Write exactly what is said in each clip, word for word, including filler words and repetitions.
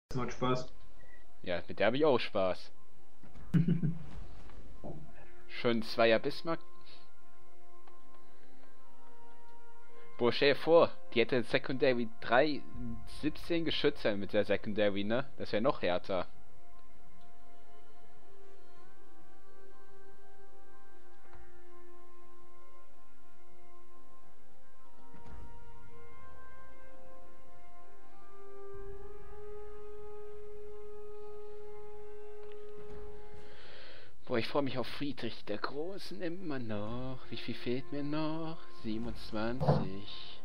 Das macht Spaß. Ja, mit der habe ich auch Spaß. Schön Zweier Bismarck. Boah, stell dir vor, die hätte Secondary drei, siebzehn Geschütze mit der Secondary, ne? Das wäre noch härter. Boah, ich freue mich auf Friedrich der Großen immer noch. Wie viel fehlt mir noch? siebenundzwanzig.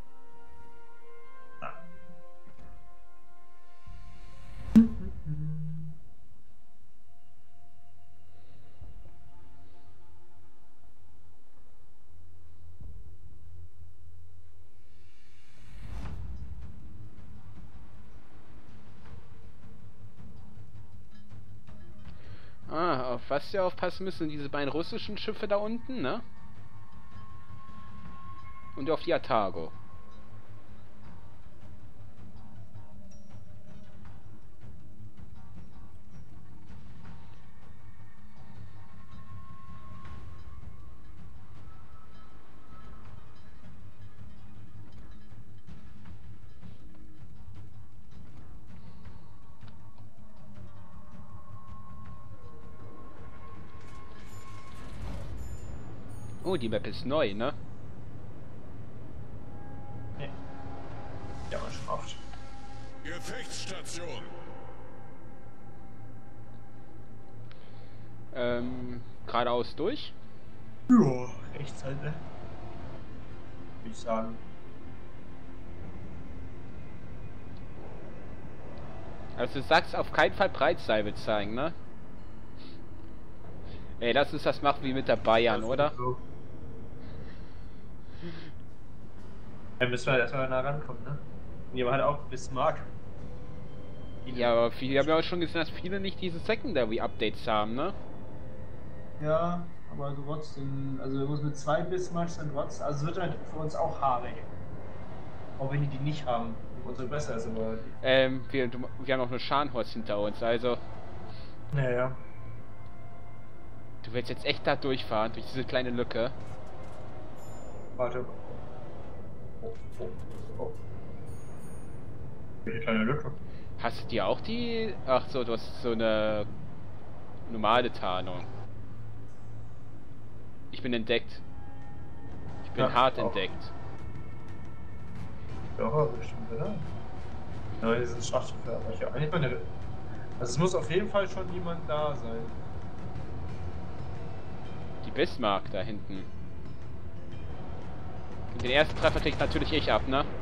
Ah, auf was wir aufpassen müssen, diese beiden russischen Schiffe da unten, ne? Und auf die Atago. Oh, die Map ist neu, ne? Nee. Ja, man schon oft. Gefechtsstation. Ähm, geradeaus durch? Ja, rechts halt, ne? Würde ich sagen. Also du sagst auf keinen Fall Breitseite zeigen, ne? Ey, lass uns das machen wie mit der Bayern, Das oder? So. Dann müssen wir halt erstmal nah rankommen, ne? Und hier war halt auch Bismarck. Ja, aber viele, wir haben ja auch schon gesehen, dass viele nicht diese Secondary-Updates haben, ne? Ja, aber trotzdem, also wir müssen mit zwei Bismarcks dann trotzdem, also es wird halt für uns auch haarig. Auch wenn die die nicht haben. Unsere besser ist, aber. Ähm, wir, du- wir haben noch eine Scharnhorst hinter uns, also Naja. du willst jetzt echt da durchfahren, durch diese kleine Lücke. Warte. Oh, oh, oh. Welche kleine Lücke? Hast du dir auch die... Ach so, du hast so eine normale Tarnung. Ich bin entdeckt. Ich bin Ja, hart auch. entdeckt. Ja, aber bestimmt, oder? Ja, dieses Schlachtschiff, aber ich eigentlich meine. Also es muss auf jeden Fall schon jemand da sein. Die Bismarck da hinten. Den ersten Treffer kriegt natürlich ich ab, ne?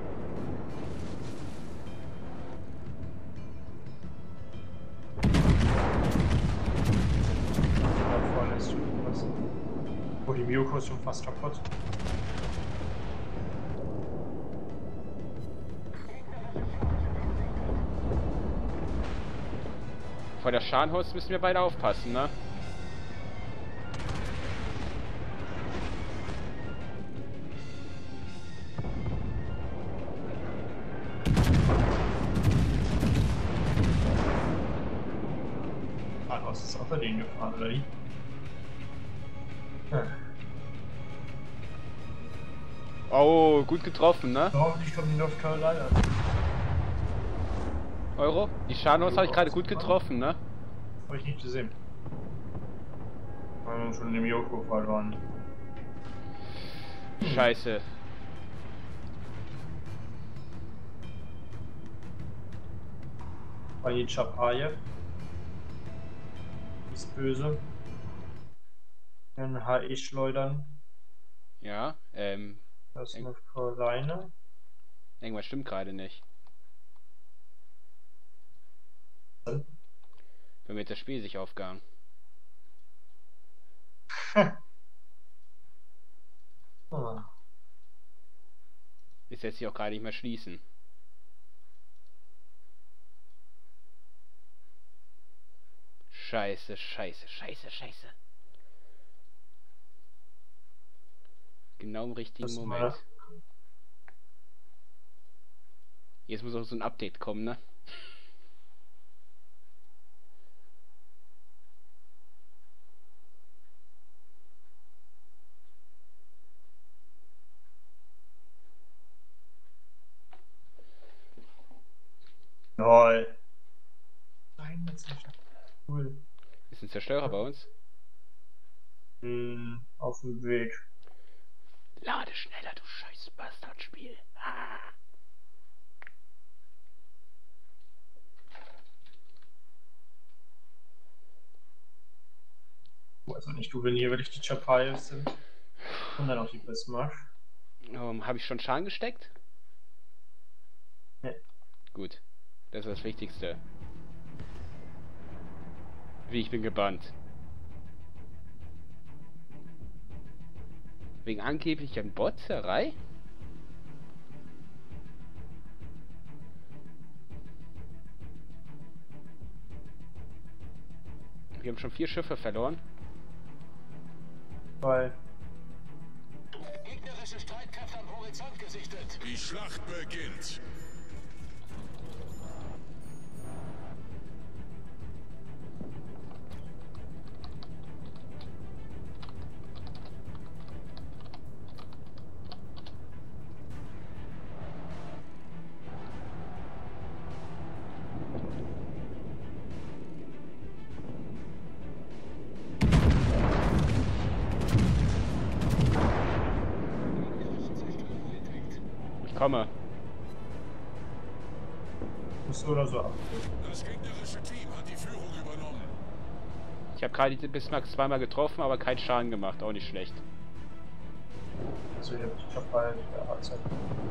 Da vorne ist schon was. Oh, die Miyoko ist schon fast kaputt. Vor der Scharnhorst müssen wir beide aufpassen, ne? Ah, du hast es außer denen gefahren, oder wie? Ja. Oh, gut getroffen, ne? Hoffentlich kommen die North Carolina. Euro? Die Scharnhorst habe ich gerade gut getroffen, ne? Habe ich nicht gesehen. Wir haben schon den Miyoko verloren. Scheiße. Bei Chapayev. Ist böse. Dann H E-Schleudern. Ja, ähm, Das ist Eng- North Carolina. irgendwas stimmt gerade nicht. Dann. Wenn mir jetzt das Spiel sich aufgehangen. Oh. Ist jetzt hier auch gerade nicht mehr schließen. Scheiße, scheiße, scheiße, scheiße. Genau im richtigen Das Moment. war- Jetzt muss auch so ein Update kommen, ne? Lol. Nein, das ist nicht cool. Ist ein Zerstörer bei uns? Hm, auf dem Weg. Lade schneller, du scheiß Bastardspiel. Ah. Also nicht du, wenn hier wirklich die Chapayos sind. Und dann auch die Bismarck. Um, Habe ich schon Schaden gesteckt? Nee. Gut. Das ist das Wichtigste. Wie, ich bin gebannt. Wegen angeblicher Botzerei? Wir haben schon vier Schiffe verloren. Weil. Gegnerische Streitkräfte am Horizont gesichtet. Die Schlacht beginnt. Ich komme. Musst du oder so ab. Das gegnerische Team hat die Führung übernommen. Ich habe gerade die Bismarck zweimal getroffen, aber keinen Schaden gemacht. Auch nicht schlecht. Also ich hab die Chapayos der A Z.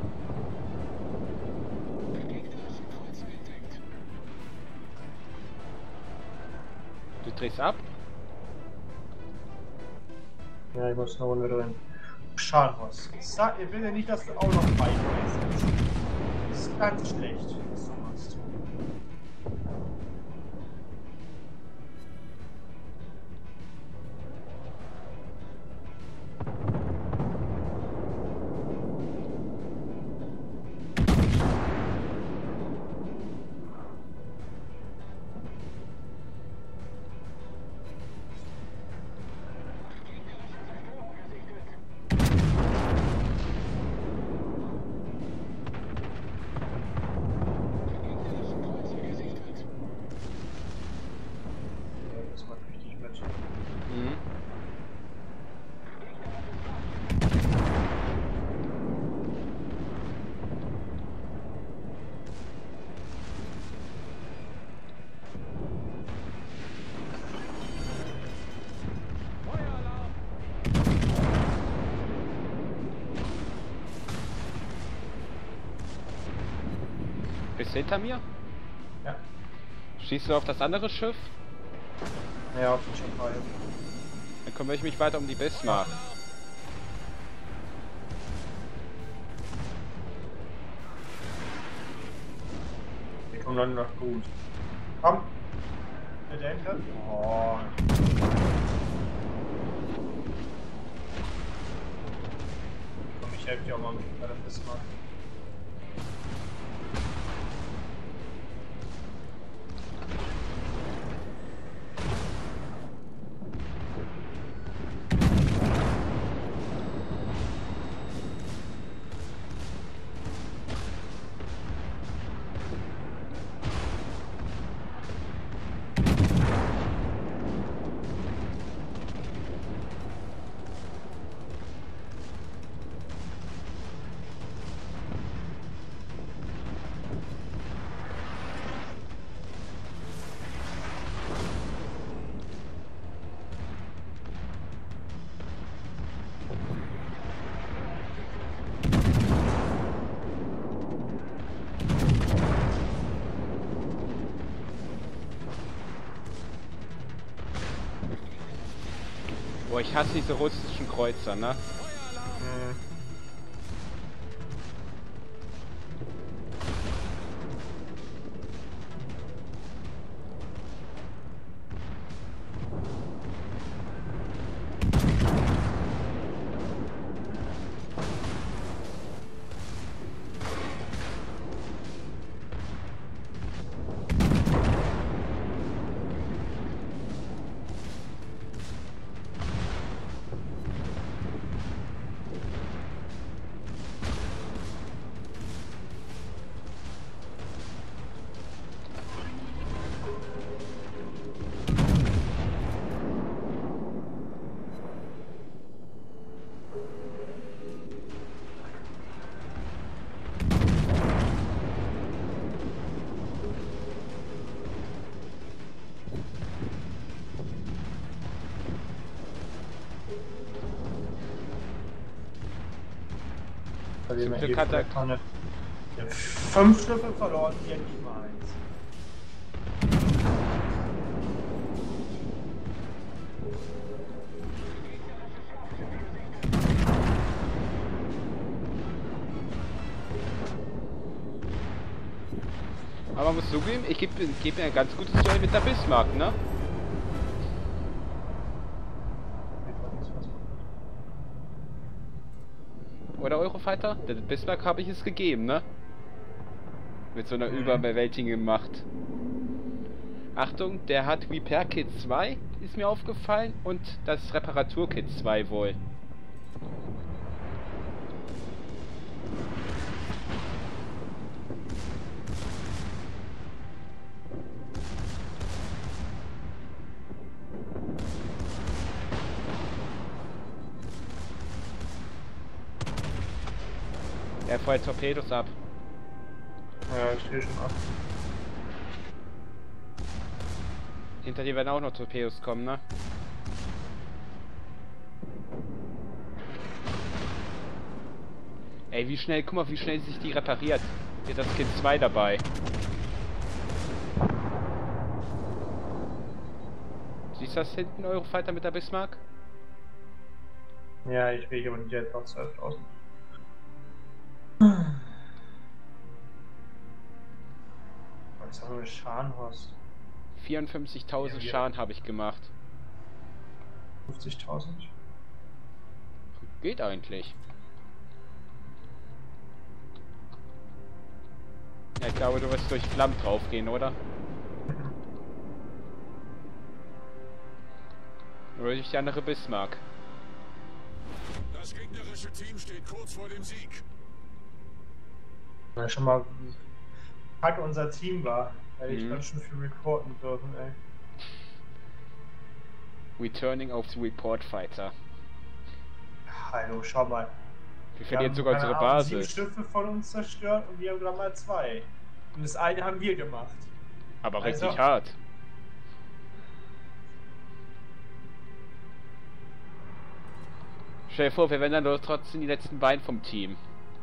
Du drehst ab? Ja, ich muss eine Runde drin. Scharnhaus. Sag, ich will ja nicht, dass du auch noch beide bist. Das ist ganz schlecht, was du machst. Das macht richtig mit. Mhm. Bist du hinter mir? Ja. Schießt du auf das andere Schiff? Ja, auf die Chapayos. Dann kümmere ich mich weiter um die Bismarck. Die kommen dann noch gut. Komm! Bitte hinter. Oh. Komm, ich helfe dir auch mal bei der Bismarck. Boah, ich hasse diese russischen Kreuzer, ne? Hm. verlieren Zum wir Glück eh hat er- vielleicht noch eine. Wir haben fünf Schiffe verloren, hier nicht mal eins. Aber man muss zugeben, ich gebe geb mir ein ganz gutes Duell mit der Bismarck, ne? Oder Eurofighter? Der Bismarck habe ich es gegeben, ne? Mit so einer Mhm. überwältigenden Macht. Achtung, der hat Repair Kit zwei, ist mir aufgefallen, und das Reparatur Kit zwei wohl. Er feuert Torpedos ab. Ja, ich stehe schon ab. Hinter dir werden auch noch Torpedos kommen, ne? Ey, wie schnell, guck mal, wie schnell sich die repariert. Hier das Kit zwei dabei. Siehst du das hinten, Eurofighter mit der Bismarck? Ja, ich will aber nicht etwa zwölftausend. Was haben wir mit Scharnhorst? vierundfünfzigtausend Ja, ja. Schaden habe ich gemacht. fünfzigtausend? Geht eigentlich. Ja, ich glaube, du wirst durch Flammen draufgehen, oder? Oder durch die andere Bismarck. Das gegnerische Team steht kurz vor dem Sieg. Ja, schon mal kacke unser Team war. Hätte ich Mhm. ganz schön viel recorden dürfen, ey. Returning of the Report Fighter. Hallo, schau mal. Wir Wir verlieren haben, sogar keine unsere Ahnung, sieben Basis. Schiffe von uns zerstört und wir haben gerade mal zwei. Und das eine haben wir gemacht. Aber Also- richtig hart. Stell dir vor, wir wären dann doch trotzdem die letzten beiden vom Team.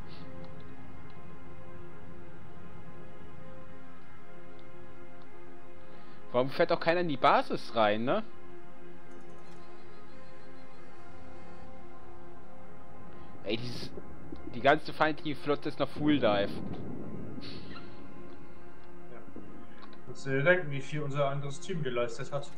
Warum fährt auch keiner in die Basis rein, ne? Ey, dieses, die ganze feindliche Flotte ist noch Full Dive. Ja. Musst du dir denken, wie viel unser anderes Team geleistet hat.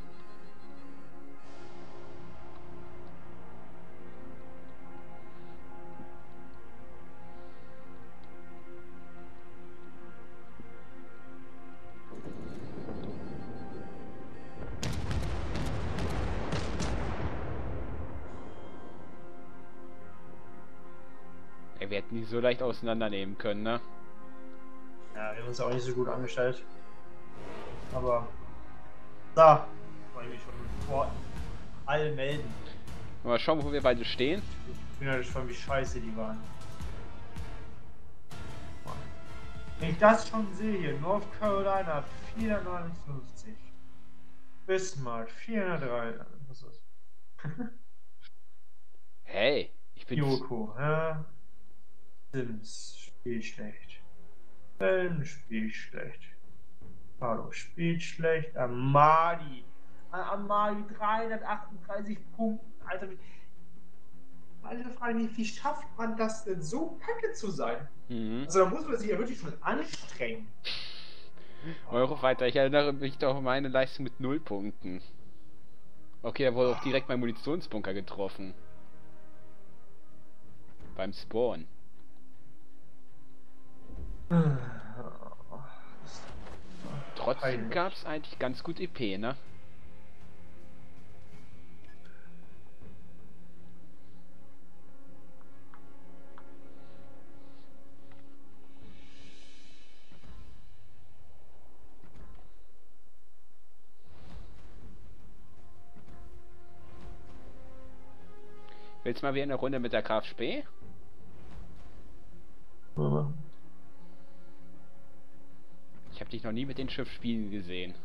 Ey, wir hätten die so leicht auseinandernehmen können, ne? Ja, wir haben uns auch nicht so gut angestellt. Aber da wollte ich mich schon vor allen melden. Mal schauen, wo wir beide stehen. Ich bin ja gespannt, wie scheiße die waren. Wenn ich das schon sehe hier, North Carolina vierhundertneunundfünfzig, Bismarck vierhundertdrei, was ist das? Hey, ich bin... Yoko, ja. Sims, spielt schlecht. Film, spielt schlecht. Hallo, spielt schlecht. Amadi. Amadi dreihundertachtunddreißig Punkte. Alter, wie... Alter, frage mich, wie schafft man das denn, so kacke zu sein? Mhm. Also da muss man sich ja wirklich schon anstrengen. Eurofighter, ich erinnere mich doch an meine Leistung mit null Punkten. Okay, da wurde auch direkt mein Munitionsbunker getroffen. Beim Spawn. Trotzdem Peinlich. gab es eigentlich ganz gut E P, ne? Willst du mal wieder eine Runde mit der Graf Spee? Ich habe dich noch nie mit dem Schiff spielen gesehen.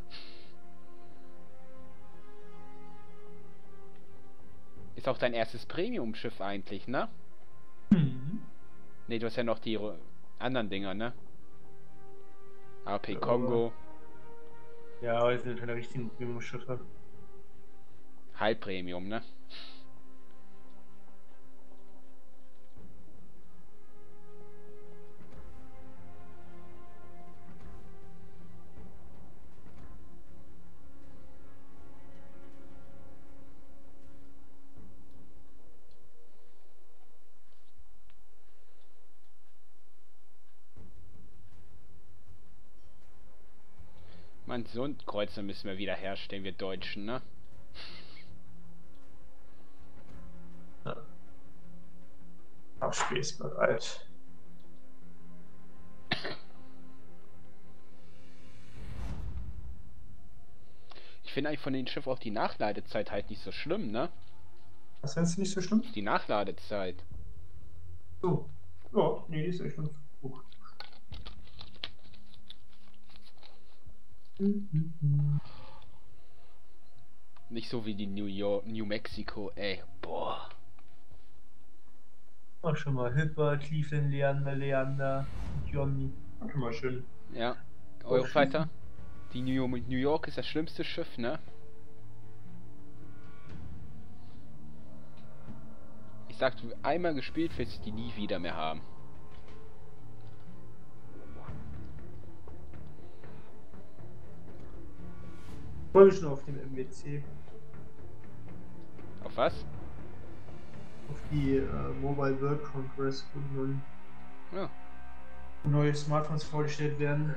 Ist auch dein erstes Premium-Schiff eigentlich, ne? Mhm. Ne, du hast ja noch die anderen Dinger, ne? A P Ja, Kongo. Ja, aber die sind keine richtigen Premium-Schiffe. Halb Premium, ne? Mann, so ein Kreuzer müssen wir wieder herstellen, wir Deutschen, ne? Ja. Abspielsbereit. Ich finde eigentlich von den Schiffen auch die Nachladezeit halt nicht so schlimm, ne? Was findest du nicht so schlimm? Die Nachladezeit. So. Ja, nee, die ist echt schon gut. Nicht so wie die New York, New Mexico, ey. Boah. Mach schon mal Hipper, Cleveland, Leander, Leander, Johnny. Mach schon mal schön. Ja. Eurofighter. Die New, New York ist das schlimmste Schiff, ne? Ich sag, du einmal gespielt, willst du die nie wieder mehr haben. Ich freue mich schon auf den M W C. Auf was? Auf die äh, Mobile World Congress, wo nun Ja. neue Smartphones vorgestellt werden.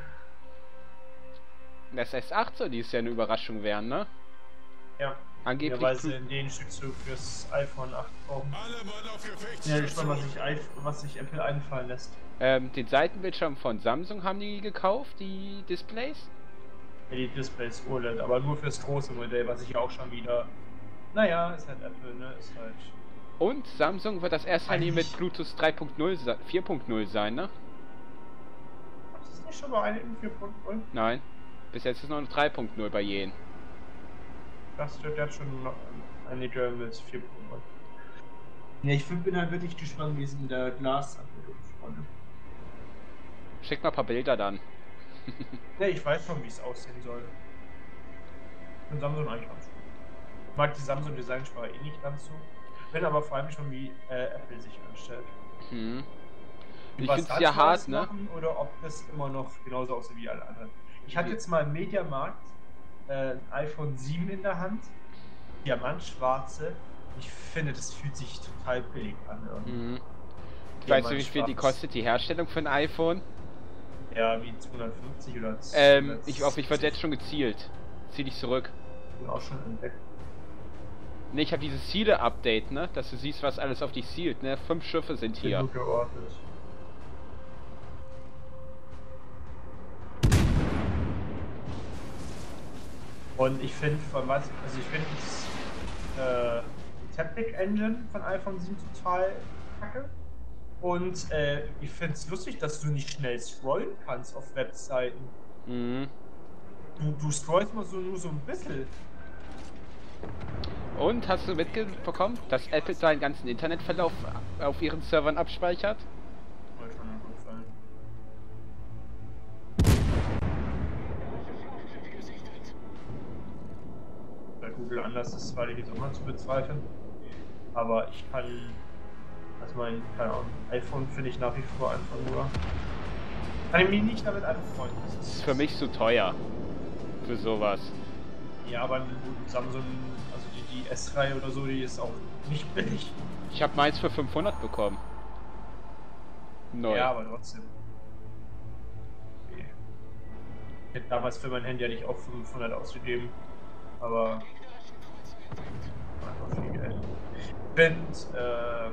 Das S acht soll dieses Jahr eine Überraschung werden, ne? Ja. Angeblich. Ja, weil sie in den Stückzug fürs iPhone acht brauchen. Alle Mann auf Gefecht. Ja, gespannt, was sich, iPh- was sich Apple einfallen lässt. Ähm, den Seitenbildschirm von Samsung haben die gekauft, die Displays. Ja, die Displays O L E D, aber nur fürs große Modell, was ich ja auch schon wieder. Naja, ist halt Apple, ne? Ist halt. Und Samsung wird das erste Handy mit Eigentlich- Bluetooth drei Punkt null, se- vier Punkt null sein, ne? Ist das nicht schon mal eine in vier Punkt null? Nein. Bis jetzt ist noch eine drei Punkt null bei jenen. Das steht ja schon noch eine German mit vier Punkt null. Ja, ich bin halt wirklich gespannt, wie es in der Glas-Anwendung ist. Schick mal ein paar Bilder dann. Ja, ich weiß schon, wie es aussehen soll. Und Samsung eigentlich ganz gut. Ich mag die Samsung Designsprache eh nicht ganz so. Bin aber vor allem schon, wie äh, Apple sich anstellt. Hm. Ich Was finde es da ja Neues hart, ne? machen, oder ob das immer noch genauso aussieht wie alle anderen. Ich hatte jetzt mal im Mediamarkt äh, ein iPhone sieben in der Hand. Diamantschwarze. Ich finde, das fühlt sich total billig an. irgendwie. Hm. Weißt du, wie viel die Diamantschwarz. kostet, die Herstellung für ein iPhone? Ja, wie zweihundertfünfzig oder Ähm, ich hoffe, ich werde jetzt schon gezielt. Zieh dich zurück. bin auch schon entdeckt. Ne, ich habe dieses Ziele-Update, ne? Dass du siehst, was alles auf dich zielt, ne? Fünf Schiffe sind Bin hier. gut geordnet. Und ich finde, von was, also ich finde das äh, die Taptic Engine von iPhone sieben total kacke. Und äh, ich finde es lustig, dass du nicht schnell scrollen kannst auf Webseiten. Mhm. Du, du scrollst mal so nur so ein bisschen. Und hast du mitbekommen, dass Apple seinen ganzen Internetverlauf auf ihren Servern abspeichert? Soll schon mal gut sein. Bei Google anders ist, weil ich jetzt auch mal zu bezweifeln. Aber ich kann, also mein, keine Ahnung, iPhone finde ich nach wie vor einfach nur. Kann ich mich nicht damit anfreunden. Das Das ist für mich so teuer. Für sowas. Ja, aber ein guten Samsung, also die, die S drei oder so, die ist auch nicht billig. Ich habe meins für fünfhundert bekommen. Neu. Ja, aber trotzdem. Okay. Ich hätte damals für mein Handy ja nicht auch fünfhundert ausgegeben. Aber. Einfach viel Geld. Ich finde, äh.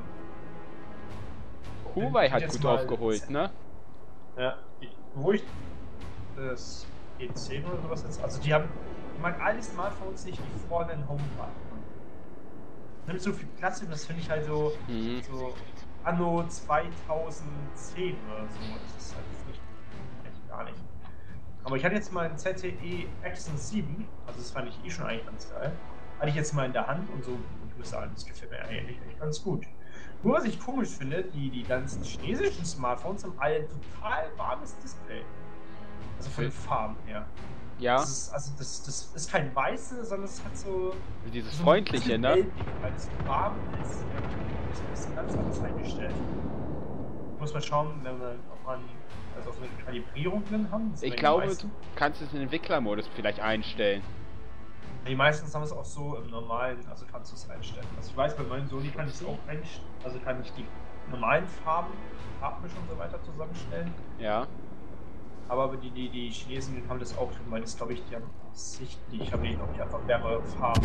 Huawei ich hat jetzt gut mal- aufgeholt, ne? Ja, ich- wo ich das E zehn oder sowas jetzt. Also, die haben. Ich mag alle Smartphones nicht, die vorne einen Home-Button. Nimmt so viel Platz und das finde ich halt so. Mhm. So Anno zweitausendzehn oder so. Das ist halt nicht, echt gar nicht. Aber ich hatte jetzt mal ein Z T E Action sieben, also das fand ich eh schon eigentlich ganz geil. Hatte ich jetzt mal in der Hand und so, ich muss sagen, das gefällt mir eigentlich echt ganz gut. Nur was ich komisch finde, die, die ganzen chinesischen Smartphones haben alle ein total warmes Display. Also von den Farben her. Ja. Das ist, also das, das ist kein weiße, sondern es hat so... Dieses so freundliche, ne? Gelbig, weil es warm ist. Das ist ein bisschen ganz anders eingestellt. Muss man schauen, wenn man, ob man also auf eine Kalibrierung drin haben. Ich glaube, du kannst es in den Entwicklermodus vielleicht einstellen. Die meisten haben es auch so im normalen, also kannst du es einstellen. Also ich weiß, bei meinem Sony kann ich es auch einstellen, also kann ich die normalen Farben, Farbmischung und so weiter zusammenstellen. Ja. Aber die, die, die Chinesen haben das auch, weil das glaube ich, die haben absichtlich, haben die glaube ich einfach mehrere Farben.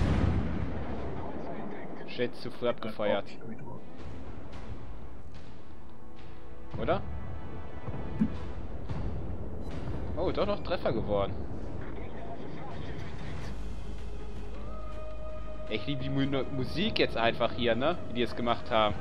Shit, zu früh abgefeuert. Oder? Oh, doch noch Treffer geworden. Ich liebe die Mu Musik jetzt einfach hier, ne? Wie die es gemacht haben.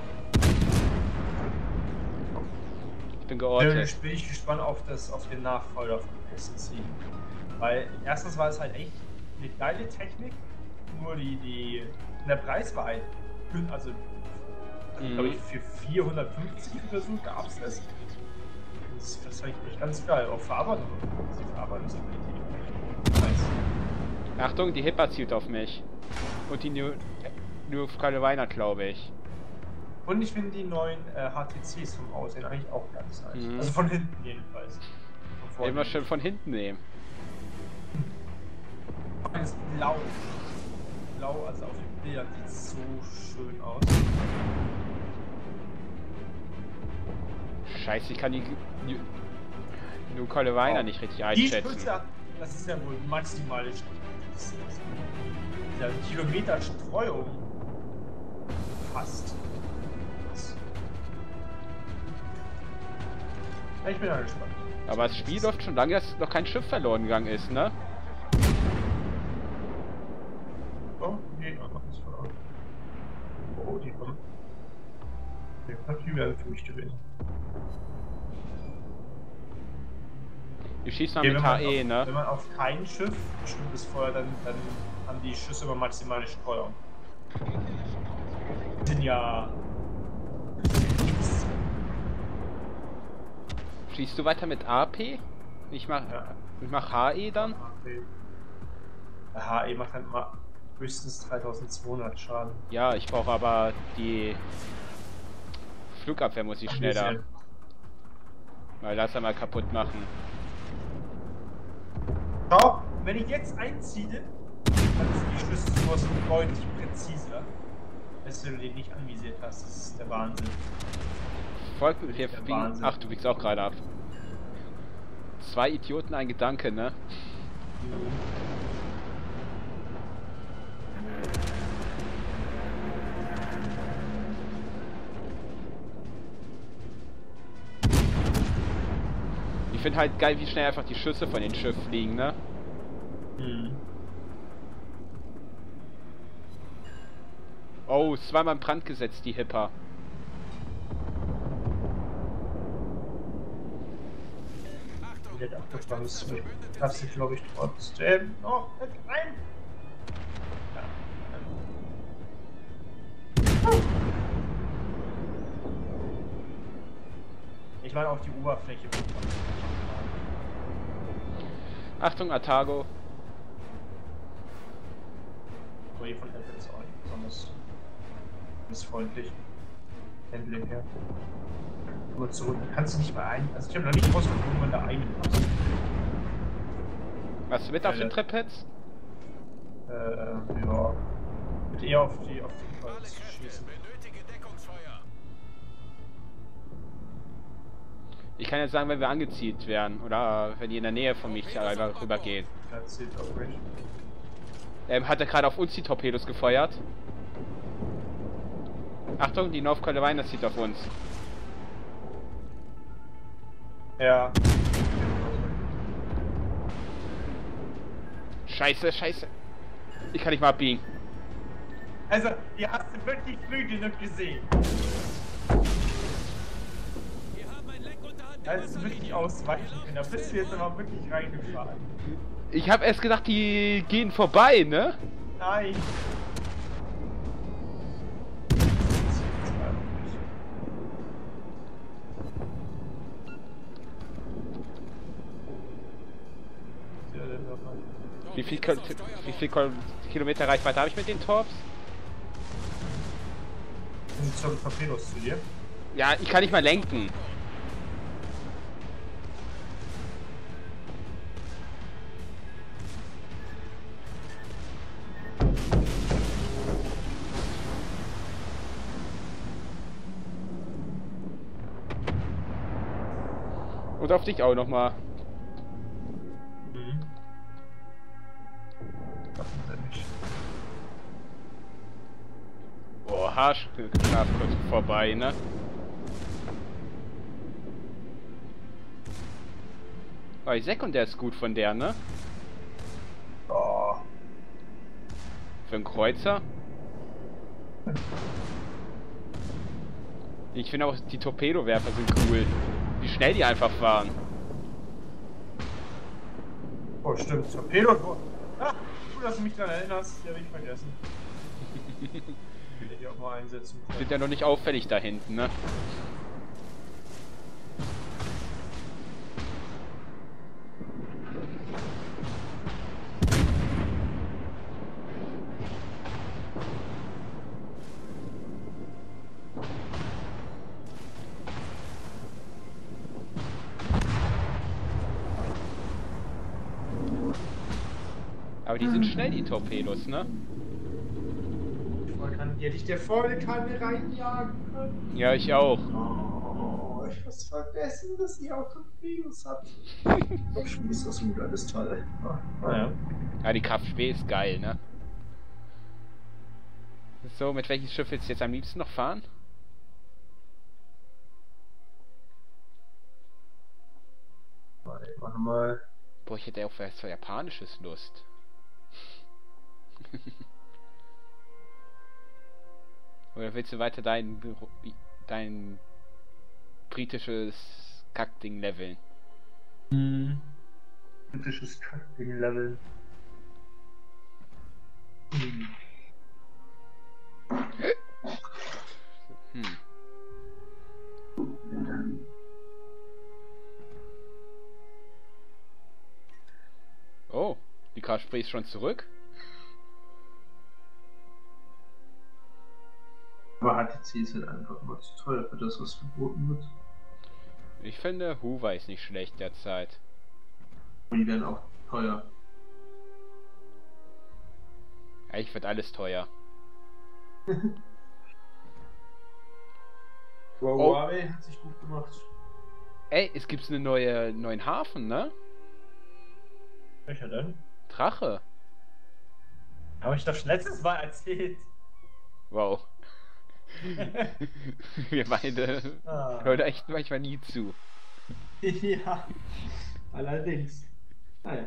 Ich bin geortet. Ich bin ich gespannt auf, das, auf den Nachfolger von P S sieben. Weil erstens war es halt echt eine geile Technik, nur die, die der Preis war halt, also, also mhm. glaube ich für vierhundertfünfzig oder so gab es das. Das, das fand ich echt ganz geil, auch Verarbeitung. Die Verarbeitungsqualität. Achtung, die Hipper zielt auf mich. Und die New, New Carolina, glaube ich. Und ich finde die neuen äh, H T Cs vom Aussehen eigentlich auch ganz nice. Mhm. Also von hinten jedenfalls. Immer schön von hinten nehmen. Das ist blau. Blau, also auf den Bildern sieht es so schön aus. Scheiße, ich kann die New, New Carolina oh. nicht richtig einschätzen. Die Spitze, das ist ja wohl maximale der Kilometer Streuung fast. Ich bin ja gespannt. Aber das Spiel läuft schon lange, dass noch kein Schiff verloren gegangen ist, ne? Oh, nee, aber ist verloren. Oh, die kommen. Die werden für mich gewinnen. Die schießt mal mit H E, auf, ne? Wenn man auf kein Schiff bestimmtes Feuer, dann, dann haben die Schüsse immer maximale Streuung. Die sind ja... Schießt du weiter mit A P? Ich mach, ja. ich mach H E dann? Der H E macht halt immer höchstens dreitausendzweihundert Schaden. Ja, ich brauche aber die Flugabwehr muss ich schneller. Weil das einmal kaputt machen. Schau, wenn ich jetzt einziehe, dann sind die Schüsse sowas deutlich präziser. Als wenn du den nicht anvisiert hast, das ist der Wahnsinn. Folgt mir hier wegen... Ach, du wiegst auch gerade ab. Zwei Idioten, ein Gedanke, ne? Ich finde halt geil, wie schnell einfach die Schüsse von den Schiffen fliegen, ne? Mhm. Oh, zweimal in Brand gesetzt, die Hipper. Wird abgebremst. Ich darf sie, glaube ich, trotzdem noch mit rein. Ja. Ich meine auf die Oberfläche. Achtung, Atago. Ray von Apple ist auch nicht besonders missfreundlich. Handling her. Aber zurück. Kannst du nicht mal ein. Also ich habe noch nicht rausgefunden, wo man da einpasst. Was mit auf den Trapez? Äh, ja. Mit eher auf die auf die Kreuz schießen. Ich kann jetzt sagen, wenn wir angezielt werden oder wenn die in der Nähe von mich einfach rübergehen. Ähm, hat er gerade auf uns die Torpedos gefeuert? Achtung, die North Carolina zieht auf uns. Ja. Scheiße, scheiße. Ich kann nicht mal abbiegen. Also, die hast du wirklich früh genug gesehen. Da hättest du wirklich ausweichen können. Da bist du jetzt aber wirklich reingefahren. Ich hab erst gedacht, die gehen vorbei, ne? Nein. Wie viel, Kil wie viel Kil Kilometer Reichweite habe ich mit den Torps? Und zum Torpedos zu dir. Ja, ich kann nicht mal lenken. Und auf dich auch nochmal. Mhm. Das ist ja nicht. Oh, Haarsch knapp kurz vorbei, ne? Oh, die Sekundär ist gut von der, ne? Oh. Für einen Kreuzer. Ich finde auch, die Torpedowerfer sind cool. Wie schnell die einfach fahren. Oh, stimmt. Torpedo. Ah, gut, dass du mich daran erinnerst. Der will ich vergessen. Will ich auch mal einsetzen. Sind ja noch nicht auffällig da hinten, ne? Aber die sind schnell, die Torpedos, ne? Die hätte ich dir volle Kanne reinjagen können. Ja, ich auch. Oh, ich hab's vergessen, dass sie auch Torpedos hat. Ich spiele das gut, alles toll. Naja. Ja, die K V ist geil, ne? So, mit welchem Schiff willst du jetzt am liebsten noch fahren? Warte, ich mach mal. Boah, ich hätte auch für was Japanisches Lust. Oder willst du weiter dein Büro, dein britisches Kackding leveln? Hm. Britisches Kackding leveln. Hm. Hm. Oh, die Kasper ist schon zurück? Aber H T C ist halt einfach immer zu teuer für das, was geboten wird. Ich finde, Huawei ist nicht schlecht derzeit. Und die werden auch teuer. Eigentlich wird alles teuer. Huawei hat sich gut gemacht. Ey, es gibt einen neue, neuen Hafen, ne? Welcher denn? Drache. Habe ich doch schon letztes Mal erzählt. Wow. Wir beide Ah. hören echt manchmal nie zu. Ja, allerdings. Naja.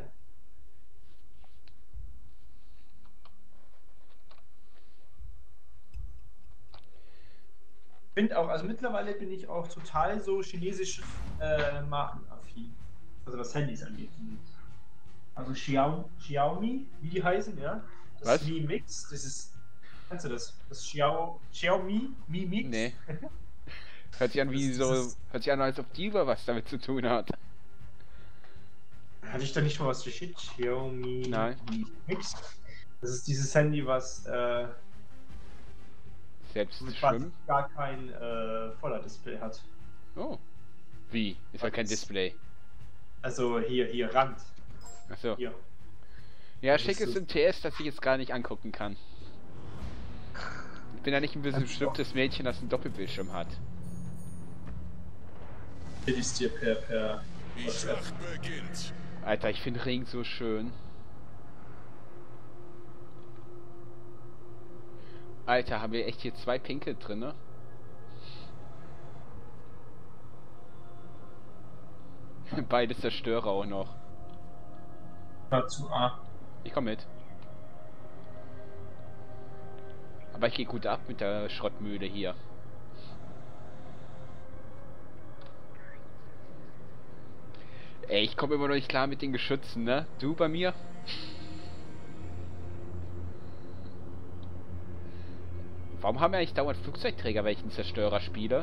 Ich finde auch, also mittlerweile bin ich auch total so chinesisch äh, markenaffin. Also was Handys angeht. Also Xiaomi, Xiaomi, wie die heißen, ja. Das Was? Mi Mix, das ist. Kennst du das? Das Xiao, Xiaomi Mi Mix? Nee. Hört sich an wie Das- so. das ist- Hört sich an, als ob die was damit zu tun hat. Hatte ich da nicht schon was geschickt? Xiaomi Nein. Mi Mix. Das ist dieses Handy, was äh, Selbst mit schwimmen. gar kein äh, Voller-Display hat. Oh. Wie? Ist halt kein Was? Display. Also hier, hier, Rand. Achso. Hier. Ja, Das schick ist es so- im T S, dass ich es gar nicht angucken kann. Ich bin ja nicht ein Kannst du bestimmtes Mädchen, das einen Doppelbildschirm hat. Hier ist dir per, per Die WhatsApp. Schlacht beginnt. Alter, ich finde Ring so schön. Alter, haben wir echt hier zwei Pinke drinne? Beide Zerstörer auch noch. Dazu A. Ich komm mit. Aber ich gehe gut ab mit der Schrottmühle hier. Ey, ich komme immer noch nicht klar mit den Geschützen, ne? Du bei mir? Warum haben wir eigentlich dauernd Flugzeugträger, wenn ich einen Zerstörer spiele?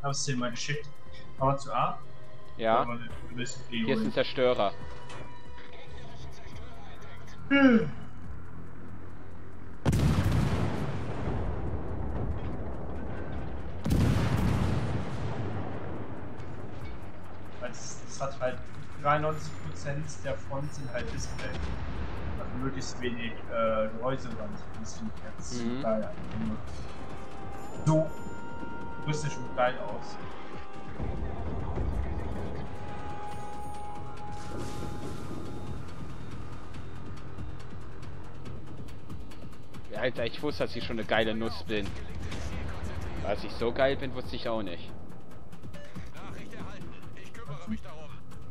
Hast du den mal geschickt? Aber zu A? Ja. Aber du bist eh Hier ist ein Zerstörer. Hm. Das, das hat halt dreiundneunzig Prozent der Front sind halt Display. Also möglichst wenig äh, Gehäusewand. Das sieht jetzt Mhm. geil an. So rüstisch und geil aus. Ja, Alter, ich wusste, dass ich schon eine geile Nuss bin. Als ich so geil bin, wusste ich auch nicht. Nachricht erhalten. Ich kümmere mich darum.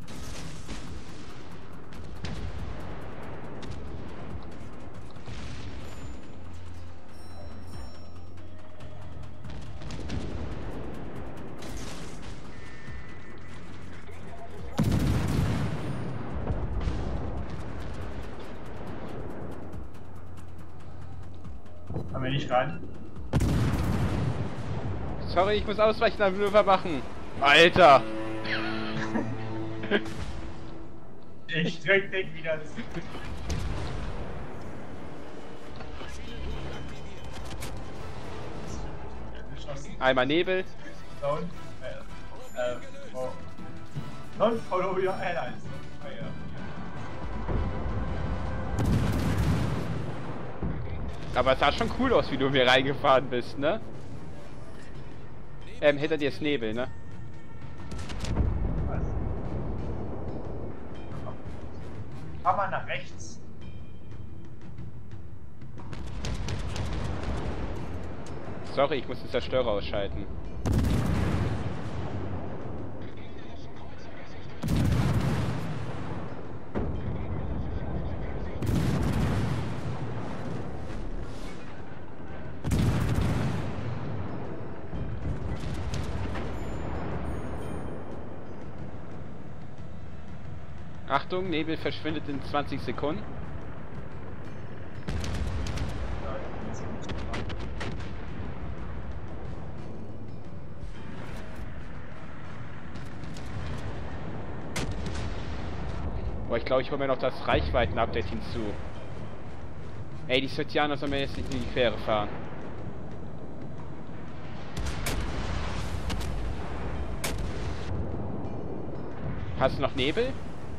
Haben wir nicht rein? Sorry, ich muss ausweichen, Manöver machen. Alter! Ich drück den wieder zu. Geschossen. Einmal Nebel. Don't, äh, äh, oh. Don't follow your allies. Fire. Aber es sah schon cool aus, wie du mir reingefahren bist, ne? Ähm, hinter dir ist Nebel, ne? Was? Fahr mal nach rechts. Sorry, ich muss den Zerstörer ausschalten. Achtung, Nebel verschwindet in zwanzig Sekunden. Ja, ich bin jetzt nicht dran. Boah, ich glaube, ich hole mir noch das Reichweiten-Update hinzu. Ey, die Sotianer sollen mir jetzt nicht in die Quere fahren. Hast du noch Nebel?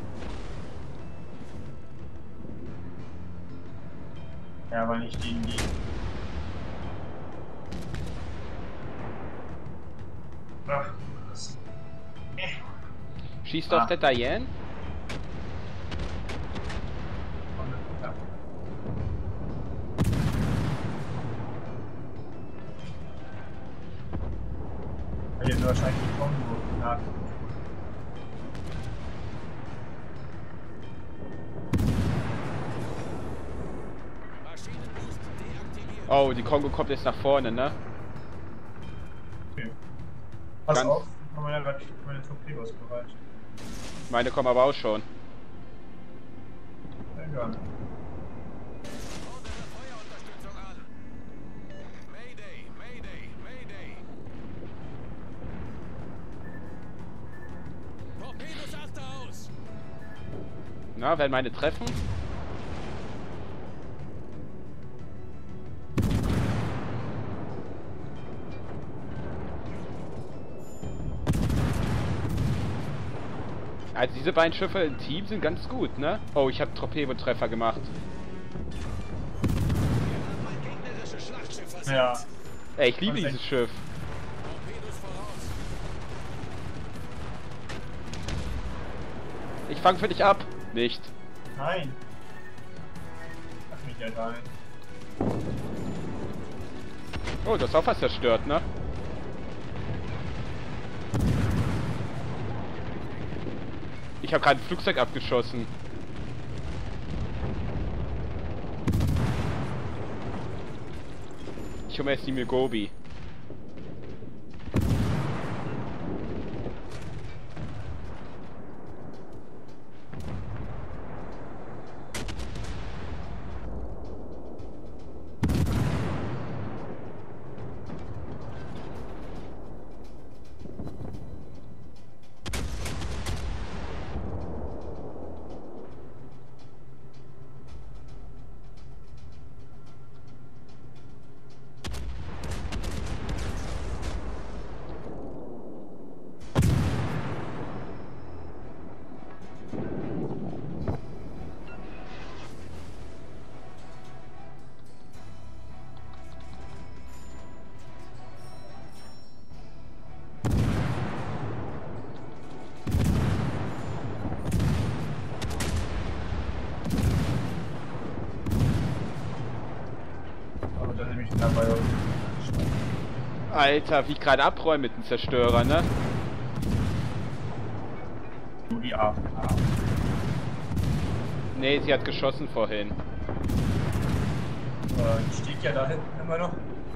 Ja, weil nicht gegen die. Ach, das. Äh. Schießt du Ah. auf der Diane? Ja. Weil jetzt wahrscheinlich die Kongo nach. Maschinenboost deaktiviert. Oh, die Kongo kommt jetzt nach vorne, ne? Okay. Pass Ganz- auf, ich habe meine, meine Torpedos bereit. Meine kommen aber auch schon. Egal. Ordne Feuerunterstützung an. Mayday, Mayday, Mayday. Torpedos achte aus. Na, werden meine treffen? Also diese beiden Schiffe im Team sind ganz gut, ne? Oh, ich habe Torpedo-Treffer gemacht. Mein gegnerisches Schlachtschiff versenkt. Ja. Ey, ich liebe Was dieses Schiff. Torpedos voraus. Ich fang für dich ab. Nicht. Nein. Ach, mich ja rein. Oh, du hast auch was zerstört, ne? Ich habe gerade ein Flugzeug abgeschossen. Ich hole mir jetzt die Migobi. Alter, wie ich gerade abräume mit dem Zerstörer, ne? Nur die A F K. Nee, sie hat geschossen vorhin. Äh, die steht ja da hinten immer noch.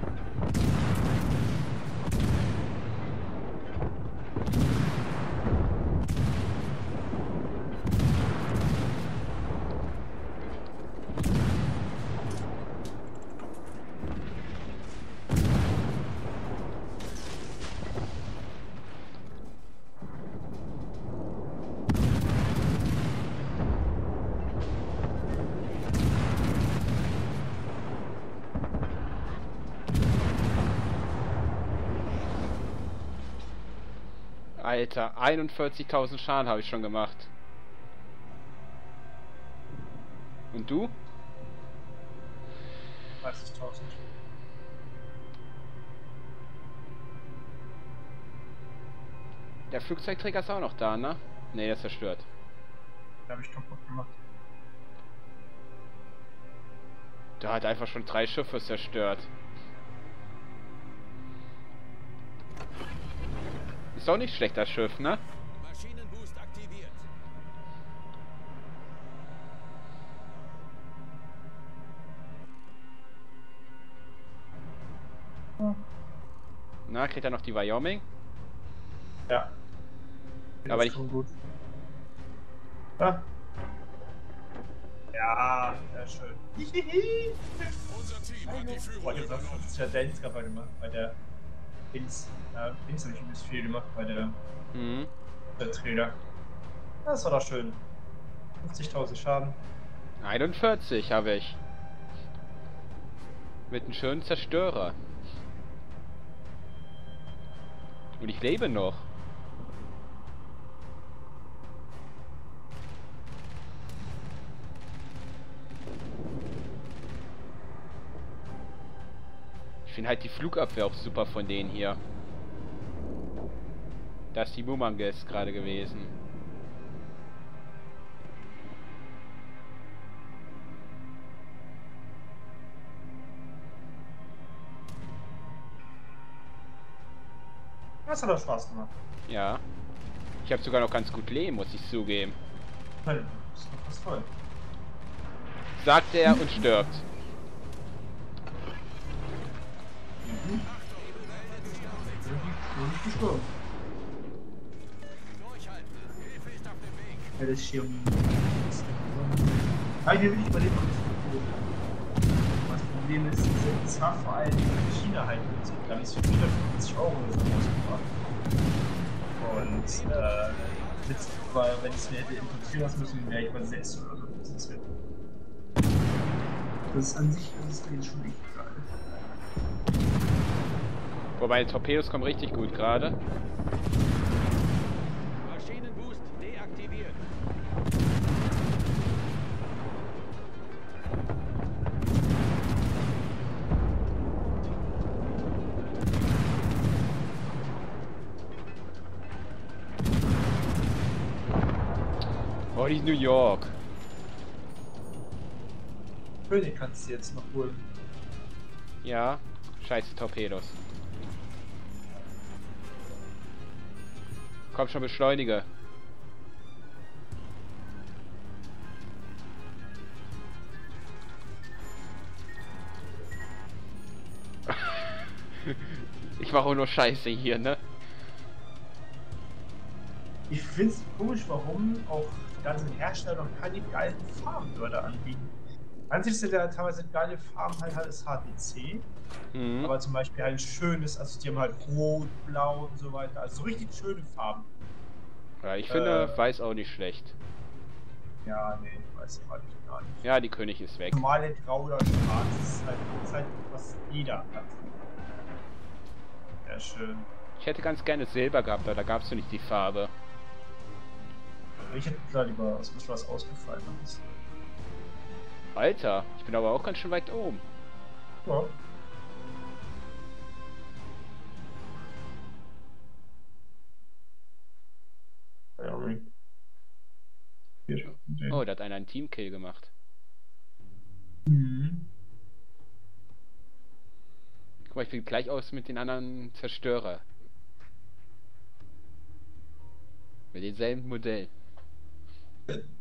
Alter, einundvierzigtausend Schaden habe ich schon gemacht. Und du? dreißigtausend. Der Flugzeugträger ist auch noch da, ne? Ne, der ist zerstört. Den habe ich kaputt gemacht. Der hat einfach schon drei Schiffe zerstört. Ist auch nicht schlecht, das Schiff, ne? Maschinenboost aktiviert. Na, kriegt er noch die Wyoming? Ja. Aber ist ich- schon gut. Ja. Ja, sehr schön. Hihihi. Unser Team hat die Führung Boah, jetzt hast übernommen. du ja Dance gerade gemacht bei der Dings. Ja, Dings habe ich ein bisschen viel gemacht bei der, Mhm. der Trainer. Das war doch schön. fünfzigtausend Schaden. einundvierzig habe ich. Mit einem schönen Zerstörer. Und ich lebe noch. Ich finde halt die Flugabwehr auch super von denen hier. Da ist die Mumanges gerade gewesen. Das hat doch Spaß gemacht. Ja. Ich habe sogar noch ganz gut Leben, muss ich zugeben. Das ist doch fast voll. Sagt er und stirbt. Noch nicht gestorben. Durchhalten. Hilfe ist auf dem Weg. Ja, das Schirm. Ah, hier will ich überleben. Das Problem ist, es war vor allem in China halt so, da habe ich so vierhundertfünfzig Euro oder so rausgebracht. Und äh, jetzt, weil, wenn ich es mir hätte importieren lassen müssen, wäre ich bei sechs oder so. Das ist, das ist an sich, das ist mir jetzt schon echt geil. Wobei die Torpedos kommen richtig gut gerade. Maschinenboost deaktiviert. Oh, die New York. König kannst du jetzt noch holen. Ja, scheiße Torpedos. Komm schon, beschleunige. Ich mache auch nur Scheiße hier, ne? Ich finde es komisch, warum auch die ganzen Hersteller noch keine geilen Farbenwörter anbieten. An sich sind ja teilweise geile Farben halt alles H T C, Mhm. aber zum Beispiel halt ein schönes, also die haben halt rot, blau und so weiter, also so richtig schöne Farben. Ja, ich finde, Äh. weiß auch nicht schlecht. Ja, nee, weiß ich halt gar nicht. Ja, die König ist weg. Normale Grau oder Schwarz ist halt, ist halt was jeder hat. Sehr schön. Ich hätte ganz gerne Silber gehabt, aber da gab es nicht die Farbe. Ich hätte da lieber was, was ausgefallen ist. Alter, ich bin aber auch ganz schön weit oben. Ja. Ja, Hier. Oh, da hat einer einen Teamkill gemacht. Mhm. Guck mal, ich bin gleich aus mit den anderen Zerstörer. Mit demselben Modell.